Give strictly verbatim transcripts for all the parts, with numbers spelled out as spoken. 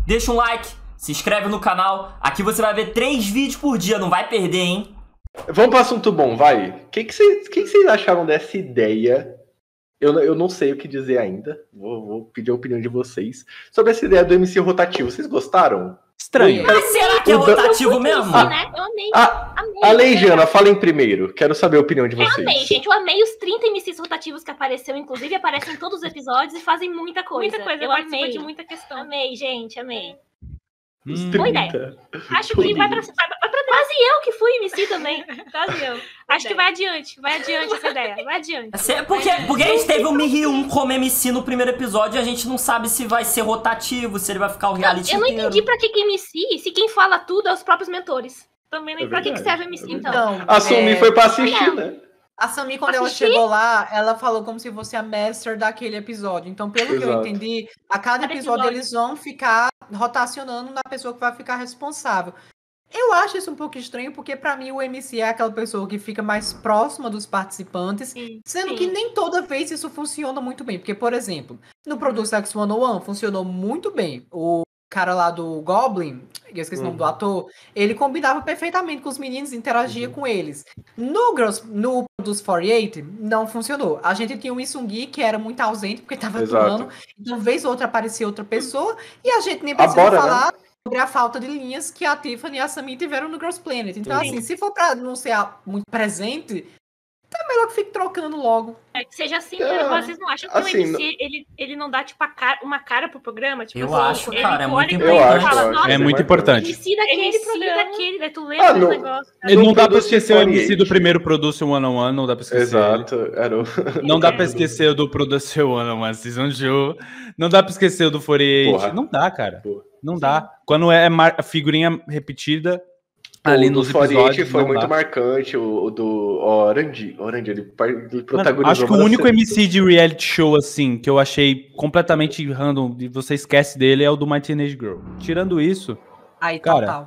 deixa um like, se inscreve no canal. Aqui você vai ver três vídeos por dia, não vai perder, hein? Vamos para assunto bom, vai. O que, que, vocês, que, que vocês acharam dessa ideia? Eu, eu não sei o que dizer ainda. Vou, vou pedir a opinião de vocês sobre essa ideia do M C rotativo. Vocês gostaram? Estranho. Mas será que é rotativo mesmo? Ah, né? Eu amei. A, amei. a Leijana, falem primeiro. Quero saber a opinião de vocês. Eu amei, gente. Eu amei os trinta M Cs rotativos que apareceu, inclusive aparecem em todos os episódios e fazem muita coisa. Muita coisa, eu amei de muita questão. Amei, gente, amei. Hum. Boa ideia. Acho que vai pra, vai pra quase eu que fui M C também. Quase eu. Acho que vai adiante, vai adiante essa ideia. Vai adiante. Porque, porque a gente teve o Mi um como M C no primeiro episódio e a gente não sabe se vai ser rotativo, se ele vai ficar o reality Eu não inteiro. entendi pra que que M C, se quem fala tudo é os próprios mentores. Também não É Pra que, que verdade, serve M C, é então? Então, A Sumi é, foi pra assistir, né? A Sami, quando ela Assistir? chegou lá, ela falou como se fosse a master daquele episódio. Então, pelo que eu Exato. entendi, a cada Cada episódio episódio. eles vão ficar rotacionando na pessoa que vai ficar responsável. Eu acho isso um pouco estranho, porque pra mim o M C é aquela pessoa que fica mais próxima dos participantes, Sim, sendo sim. que nem toda vez isso funciona muito bem. Porque, por exemplo, no Produce X cento e um funcionou muito bem. O cara lá do Goblin, eu esqueci o nome do Uhum. ator, ele combinava perfeitamente com os meninos, interagia com eles. No, Girls, no Produce quarenta e oito, não funcionou. A gente tinha o Isungi, que era muito ausente, porque tava Exato. atuando. Então, vez ou outra aparecia outra pessoa, e a gente nem A precisa Bora, falar sobre a falta de linhas que a Tiffany e a Sami tiveram no Girls Planet. Então, Sim. assim, se for pra não ser a- muito presente, tá melhor que fique trocando logo. É, que seja assim, É, né? Vocês não acham que assim, o M C, ele, ele não dá, tipo, a cara- uma cara pro programa? Tipo, Eu assim, acho, ele cara, é olha muito e importante. Eu acho, fala, eu acho. "Nossa, É muito importante. M C daquele M C programa. daquele, daí tu lembra Ah, do no- negócio. E não No dá pra Produce esquecer o M C quarenta e do oito. primeiro Produce One on One, não dá pra esquecer. Exato. Era o... Não dá pra esquecer o do Produce One on One Season dois. Não dá pra esquecer o do quarenta e oito. Porra. Não dá, cara. Porra. Não dá. Quando é mar- figurinha repetida ali o do nos quarenta e oito episódios, foi não muito dá. marcante. O, o do Orange, Orange ele, par- ele Mano, protagonizou. acho que o várias único cenas. M C de reality show, assim, que eu achei completamente random e você esquece dele é o do My Teenage Girl. Tirando isso, Aí, Cara, total.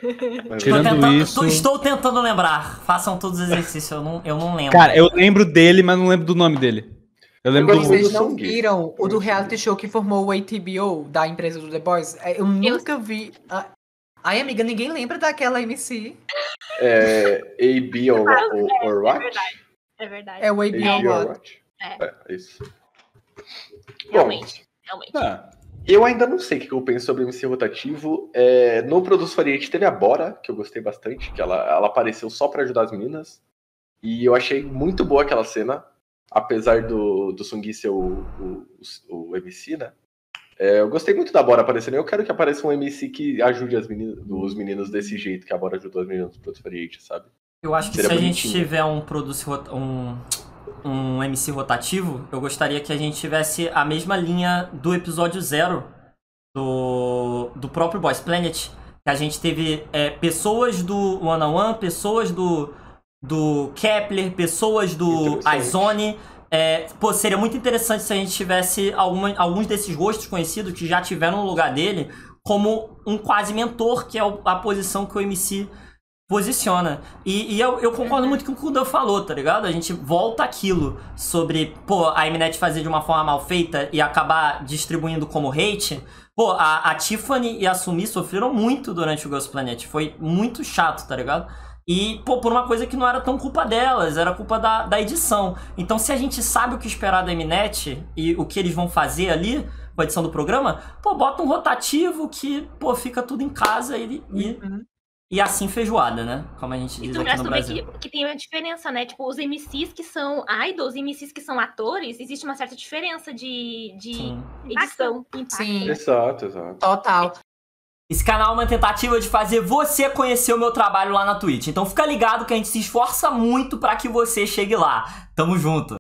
Tô tirando tentando- isso... tô- estou tentando lembrar. Façam todos os exercícios, eu não, eu não lembro. Cara, eu lembro dele, mas não lembro do nome dele. Eu lembro gosto do... muito Vocês do não Sung. viram o do reality show que formou o A T B O, da empresa do The Boys? É, Eu nunca vi... Ah, ai, amiga, ninguém lembra daquela M C. É, A B or, or, or É What? verdade. É verdade. É o A A B B O. or What? What? É. É, é isso. Bom, Realmente, realmente. Ah, eu ainda não sei o que eu penso sobre M C rotativo. É, no Produce quarenta e oito teve a Bora, que eu gostei bastante, que ela, ela apareceu só pra ajudar as meninas. E eu achei muito boa aquela cena, apesar do, do Sungui ser o, o, o, o M C, né? É, eu gostei muito da Bora aparecendo. Eu quero que apareça um M C que ajude as meninas, os meninos desse jeito que a Bora ajudou as meninas do Produce quarenta e oito, sabe? Eu acho que Seria se a gente bonitinho. tiver um produce rota- um, um M C rotativo, eu gostaria que a gente tivesse a mesma linha do episódio zero do, do próprio Boys Planet. Que a gente teve é, pessoas do One on One, pessoas do, do Kepler, pessoas do Interessante. iZone. É, pô, seria muito interessante se a gente tivesse alguma, alguns desses rostos conhecidos que já tiveram no lugar dele como um quase mentor, que é o- a posição que o M C posiciona. E, e eu, eu concordo muito com o que o Dan falou, tá ligado? A gente volta aquilo sobre, pô, a Mnet fazer de uma forma mal feita e acabar distribuindo como hate. Pô, a, a Tiffany e a Sumi sofreram muito durante o Ghost Planet. Foi muito chato, tá ligado? E, pô, por uma coisa que não era tão culpa delas, era culpa da, da edição. Então, se a gente sabe o que esperar da Mnet e o que eles vão fazer ali com a edição do programa, pô, bota um rotativo que, pô, fica tudo em casa e, e, Uhum. e assim feijoada, né? Como a gente E diz tu aqui gasta no também Brasil. que, que tem uma diferença, né? Tipo, os M Cs que são idols e M Cs que são atores, existe uma certa diferença de, de Sim. edição. Impacto. Sim, Exato, exato. total. Esse canal é uma tentativa de fazer você conhecer o meu trabalho lá na Twitch. Então fica ligado que a gente se esforça muito pra que você chegue lá. Tamo junto.